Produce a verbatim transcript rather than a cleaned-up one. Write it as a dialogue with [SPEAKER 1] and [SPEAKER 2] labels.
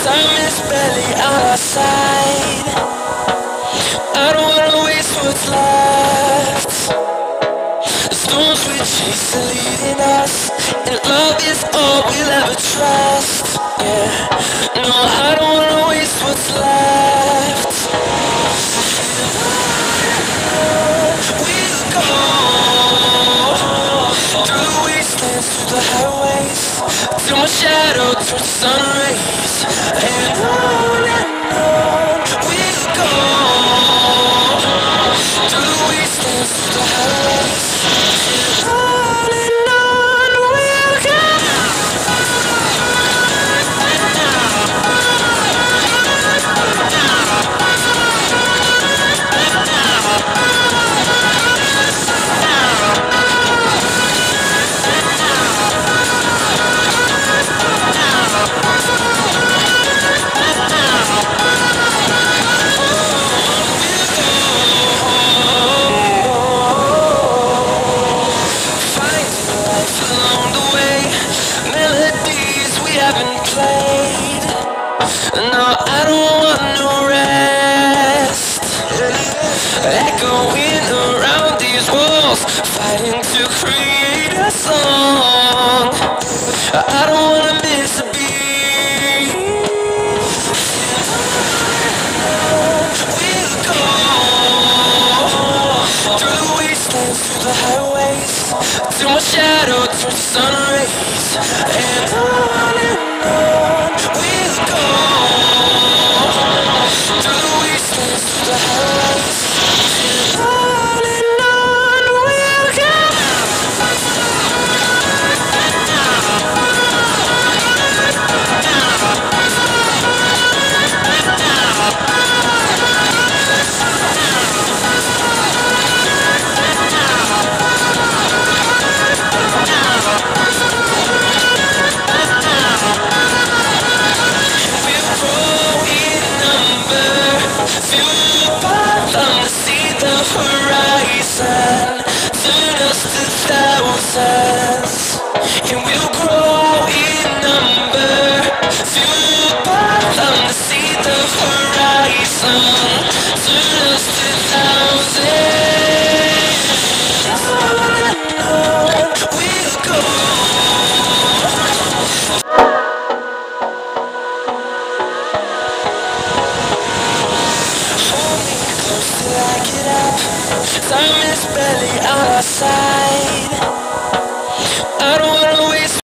[SPEAKER 1] Time is barely on our side. I don't wanna waste what's left. The storms we chase are leading us, and love is all we'll ever trust. Yeah, no, I don't wanna waste what's left. We'll go through the wastelands, through the highways, till my shadow turns to sun rays. And on and on we'll go through the wastelands, through the highways. On and on we'll go. Haven't played. No, I don't want no rest. Echoing around these walls, fighting to create a song. I don't wanna miss a beat. We'll go through the wastelands, through the highways, till my shadow turns to sun rays. And on and on we'll go through the wastelands, through the highways. On and on we'll go. Horizon, turn us to thousands, and we'll grow in number. Fueled by them to see the horizon, turn us to thousands. On and on we'll go. Hold me close till I get up. Time is barely on our side. I don't wanna waste